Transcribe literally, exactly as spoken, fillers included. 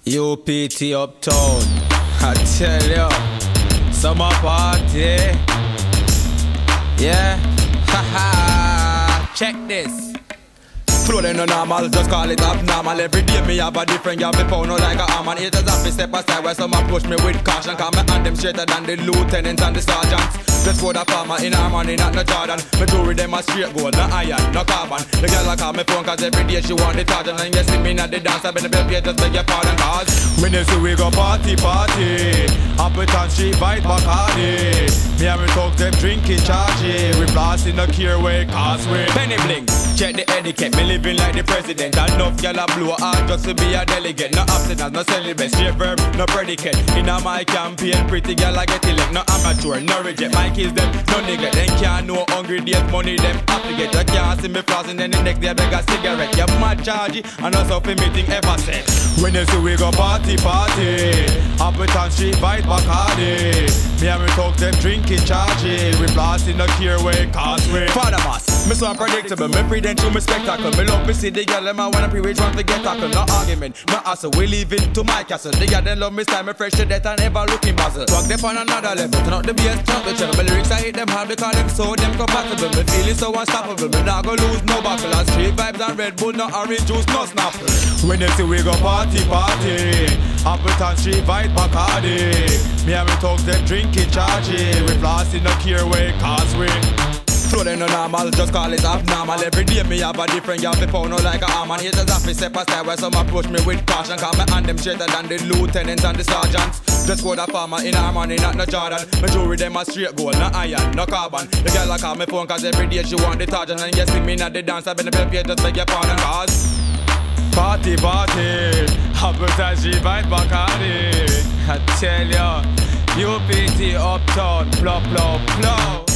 U P T Uptown, I tell you, summer party, yeah, haha, check this. Flow them no normal, just call it abnormal. Every day me have a different girl, me pound out like a arm. And haters have to step aside while some approach me with caution. Cause me and them straighter than the lieutenants and the sergeants. Just for the farmer in harmony, not no Jordan. Me do with them a straight gold, no iron, no carbon. The girl a call me phone cause every day she want the tartan. And you see me not the dance, I been the baby, just beg your pardon. Cause when you see we go party, party Appleton Street, White Bacardi. Me and me talk them drinking chargy. We blasting no care way, cause we penny bling. Check the etiquette, me living like the president. Enough gyal a blow hard just to be a delegate. No abstinence, no celibate, straight verb, no predicate. In a my campaign, pretty gyal a get elect. No amateur, no reject, my kids them, no nigga. Them can't know hungry days, money them have to get. You can't see me flossing, then the next day I beg a cigarette. You mad chargy, and no something meeting ever said. When you see we go party, party Appleton Street, White Bacardi. Me and me talk them drinking chargy. We blasting no care way, cause we Father Mass, me so unpredictable, me prudential, me spectacle. Me love me see the girl, them I wanna pre-rich want to get tackle. No argument, no hassle, we leave it to my castle. The girl them love me style, me fresh to death and never looking muzzle. Rock them on another level, turn up the bass, turn up the channel. My lyrics I hit them hard because them so them compatible. Me feeling so unstoppable, me not go lose no battle. And street vibes and Red Bull, no orange juice, no snapple. When you see we go party, party Appleton Street, White Bacardi. Me and me talk them drinking chargy. We blasting no care way, cause we flow them no normal, just call it abnormal. Every day me have a different girl, me pound out like a arm. And haters have to step aside while some approach me with caution. Cause me and them straighter than the lieutenants and the sergeants. Just for the farmer in harmony, not no Jordan. Me do with them a straight gold, no iron, no carbon. The girl a call me phone cause every day she want the tartan. And you see me not the dance, I been the baby, just beg your pardon. Cause party, party Appleton Street, White Bacardi. I tell ya, U P T Uptown, blow, blow, blow.